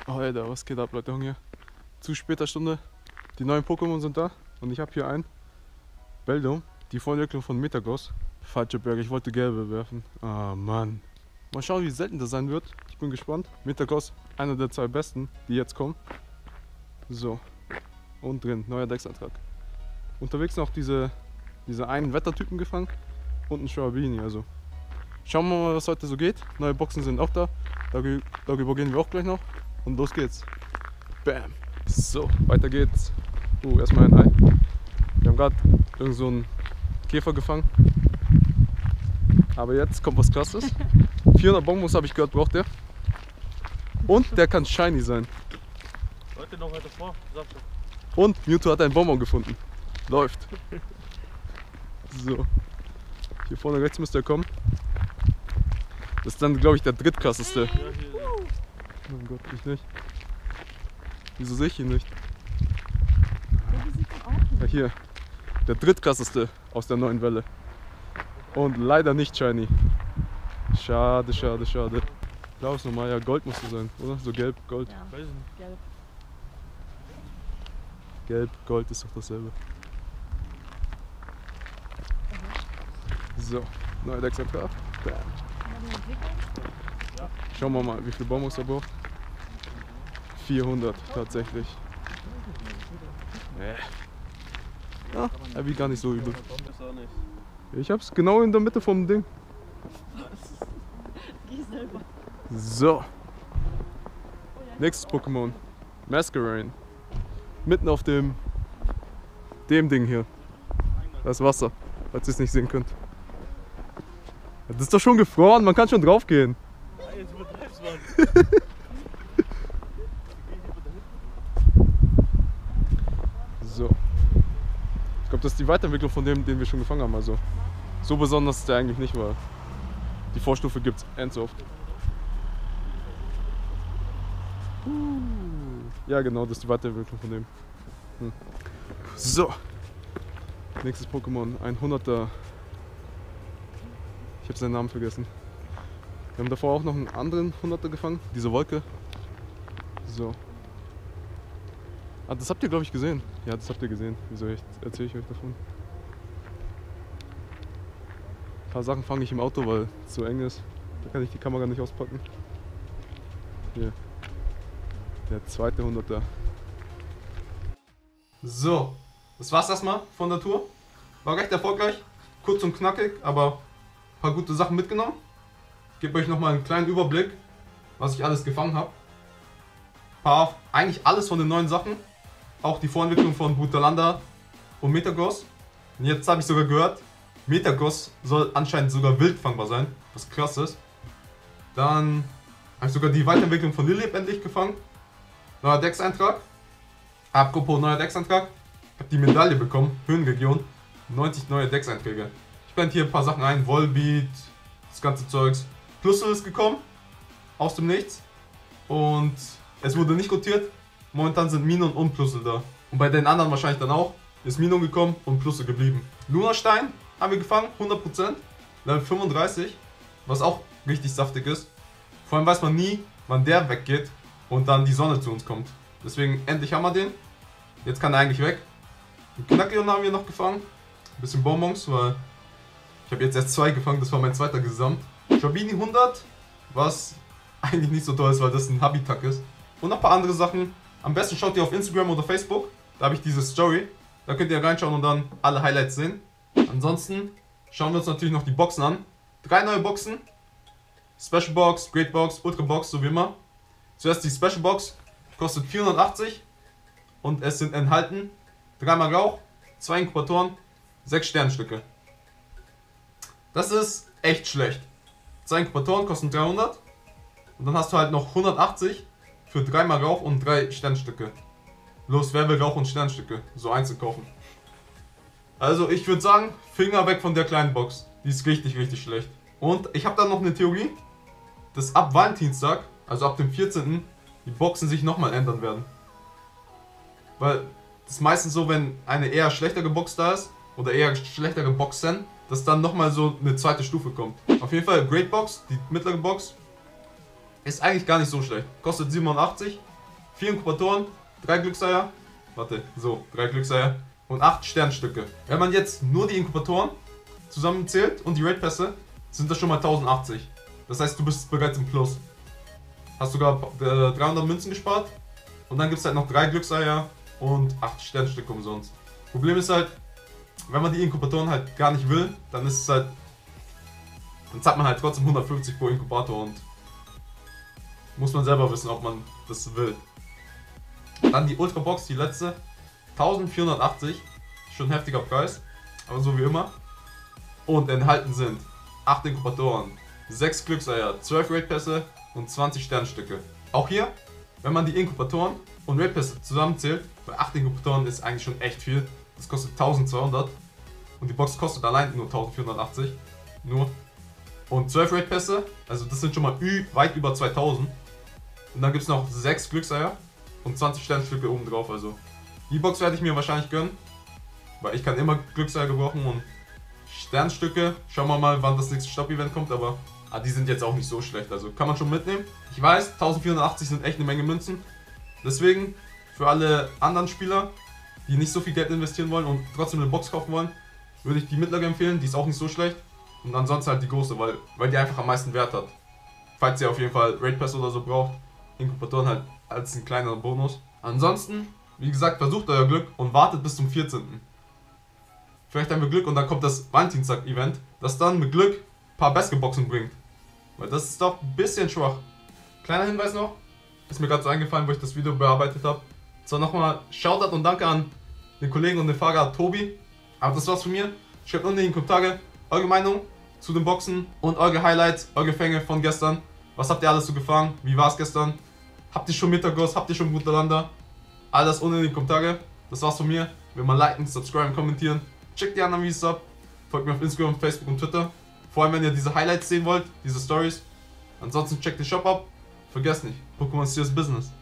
Alter, was geht ab, Leute? Hier zu später Stunde. Die neuen Pokémon sind da und ich habe hier ein Beldum, die Vorentwicklung von Metagross. Falsche Berge, ich wollte gelbe werfen. Ah, Mann. Mal schauen, wie selten das sein wird. Ich bin gespannt. Metagross, einer der zwei besten, die jetzt kommen. So. Und drin, neuer Decksantrag. Unterwegs noch diese einen Wettertypen gefangen und ein Schwabini, also. Schauen wir mal, was heute so geht. Neue Boxen sind auch da. Darüber gehen wir auch gleich noch. Und los geht's. Bam. So, weiter geht's. Erstmal ein Ei. Wir haben gerade irgend so einen Käfer gefangen. Aber jetzt kommt was Krasses. 400 Bonbons habe ich gehört, braucht der. Und der kann shiny sein. Heute noch weiter vor, Samstag. Und Mewtwo hat einen Bonbon gefunden. Läuft. So. Hier vorne rechts müsste er kommen. Das ist dann, glaube ich, der drittkrasseste. Ja, hier. Oh mein Gott, ich nicht. Wieso sehe ich ihn nicht? Ja, hier. Der drittkrasseste aus der neuen Welle. Und leider nicht shiny. Schade, schade, schade. Blau ist normal, ja, Gold muss es sein, oder? So gelb, Gold. Ja, Weiß nicht. gelb. Gelb, Gold ist doch dasselbe. So, neuer Decksantrag. Bam. Haben wir die entwickelt? Schauen wir mal, wie viel Bonbons er braucht. 400 tatsächlich. Ja, er wiegt gar nicht so übel. Ist auch nicht. Ich hab's genau in der Mitte vom Ding. Die selber. So. Nächstes Pokémon. Masquerain. Mitten auf dem Ding hier. Das Wasser, falls ihr es nicht sehen könnt. Das ist doch schon gefroren, man kann schon drauf gehen. Jetzt übertreibst man. So. Ich glaube, das ist die Weiterentwicklung von dem, den wir schon gefangen haben. Also so besonders ist der eigentlich nicht, weil die Vorstufe gibt es end so oft. Ja genau, das ist die Weiterentwicklung von dem. So. Nächstes Pokémon, ein 100er. Ich habe seinen Namen vergessen. Wir haben davor auch noch einen anderen 100er gefangen, diese Wolke. So. Ah, das habt ihr, glaube ich, gesehen. Ja, das habt ihr gesehen. Wieso erzähle ich euch davon? Ein paar Sachen fange ich im Auto, weil es so eng ist. Da kann ich die Kamera nicht auspacken. Hier. Der zweite 100er. So, das war's erstmal von der Tour. War recht erfolgreich. Kurz und knackig, aber ein paar gute Sachen mitgenommen. Ich gebe euch nochmal einen kleinen Überblick, was ich alles gefangen habe. Eigentlich alles von den neuen Sachen. Auch die Vorentwicklung von Butalanda und Metagross. Und jetzt habe ich sogar gehört, Metagross soll anscheinend sogar wild fangbar sein, was krass ist. Dann habe ich sogar die Weiterentwicklung von Lilip endlich gefangen. Neuer Deckseintrag. Apropos neuer Deckseintrag. Ich habe die Medaille bekommen, Höhenregion. 90 neue Deckseinträge. Ich blende hier ein paar Sachen ein, Volbeat, das ganze Zeugs. Plusel ist gekommen, aus dem Nichts. Und es wurde nicht rotiert. Momentan sind Minun und Plusel da. Und bei den anderen wahrscheinlich dann auch. Ist Minun gekommen und Plusel geblieben. Lunastein haben wir gefangen, 100%. Level 35. Was auch richtig saftig ist. Vor allem weiß man nie, wann der weggeht und dann die Sonne zu uns kommt. Deswegen endlich haben wir den. Jetzt kann er eigentlich weg. Den Knackion haben wir noch gefangen. Ein bisschen Bonbons, weil ich habe jetzt erst 2 gefangen. Das war mein zweiter Gesamt. Schwabini 100. Was eigentlich nicht so toll ist, weil das ein Habitak ist. Und noch ein paar andere Sachen. Am besten schaut ihr auf Instagram oder Facebook. Da habe ich diese Story. Da könnt ihr reinschauen und dann alle Highlights sehen. Ansonsten schauen wir uns natürlich noch die Boxen an. 3 neue Boxen. Special Box, Great Box, Ultra Box, so wie immer. Zuerst die Special Box. Kostet 480. Und es sind enthalten 3 Rauch, 2 Inkubatoren, 6 Sternstücke. Das ist echt schlecht. 2 Inkubatoren kosten 300. Und dann hast du halt noch 180 für 3 Rauch und 3 Sternstücke. Los, wer will Rauch und Sternstücke? So einzeln kaufen. Also ich würde sagen, Finger weg von der kleinen Box. Die ist richtig, richtig schlecht. Und ich habe dann noch eine Theorie, dass ab Valentinstag, also ab dem 14. die Boxen sich nochmal ändern werden. Weil das ist meistens so, wenn eine eher schlechtere Box da ist, oder eher schlechtere Boxen, dass dann nochmal so eine zweite Stufe kommt. Auf jeden Fall Great Box, die mittlere Box, ist eigentlich gar nicht so schlecht. Kostet 87 4 Inkubatoren, 3 Glückseier, warte, so, 3 Glückseier und 8 Sternstücke. Wenn man jetzt nur die Inkubatoren zusammenzählt und die Raid-Pässe, sind das schon mal 1080. Das heißt, du bist bereits im Plus. Hast sogar 300 Münzen gespart und dann gibt es halt noch 3 Glückseier und 8 Sternstücke umsonst. Problem ist halt, wenn man die Inkubatoren halt gar nicht will, dann ist es halt, dann zahlt man halt trotzdem 150 pro Inkubator und muss man selber wissen, ob man das will. Dann die Ultra Box, die letzte, 1480, schon ein heftiger Preis, aber so wie immer. Und enthalten sind 8 Inkubatoren, 6 Glückseier, 12 Raid-Pässe und 20 Sternstücke. Auch hier, wenn man die Inkubatoren und Raid-Pässe zusammenzählt, bei 8 Inkubatoren ist eigentlich schon echt viel. Das kostet 1200 und die Box kostet allein nur 1480. Nur. Und 12 Raid-Pässe, also das sind schon mal weit über 2000. Und dann gibt es noch 6 Glückseier und 20 Sternstücke oben drauf. Also die Box werde ich mir wahrscheinlich gönnen, weil ich kann immer Glückseier gebrauchen und Sternstücke. Schauen wir mal, wann das nächste Stopp-Event kommt, aber die sind jetzt auch nicht so schlecht. Also kann man schon mitnehmen. Ich weiß, 1480 sind echt eine Menge Münzen. Deswegen für alle anderen Spieler, die nicht so viel Geld investieren wollen und trotzdem eine Box kaufen wollen, würde ich die mittlere empfehlen. Die ist auch nicht so schlecht. Und ansonsten halt die große, weil die einfach am meisten Wert hat. Falls ihr auf jeden Fall Raid Pass oder so braucht, Inkubatoren halt als ein kleinerer Bonus. Ansonsten, wie gesagt, versucht euer Glück und wartet bis zum 14. Vielleicht haben wir Glück und dann kommt das Valentinstag-Event, das dann mit Glück ein paar Basketboxen bringt. Weil das ist doch ein bisschen schwach. Kleiner Hinweis noch, ist mir gerade so eingefallen, wo ich das Video bearbeitet habe. So, nochmal Shoutout und Danke an den Kollegen und den Fahrer Tobi. Aber das war's von mir. Schreibt unten in die Kommentare eure Meinung zu den Boxen und eure Highlights, eure Fänge von gestern. Was habt ihr alles so gefangen? Wie war's gestern? Habt ihr schon Metagos? Habt ihr schon Brutalander? Alles unten in die Kommentare. Das war's von mir. Wenn mal liken, subscriben, kommentieren. Checkt die anderen Videos ab. Folgt mir auf Instagram, Facebook und Twitter. Vor allem, wenn ihr diese Highlights sehen wollt, diese Stories. Ansonsten checkt den Shop ab. Vergesst nicht, Pokémon ist Business.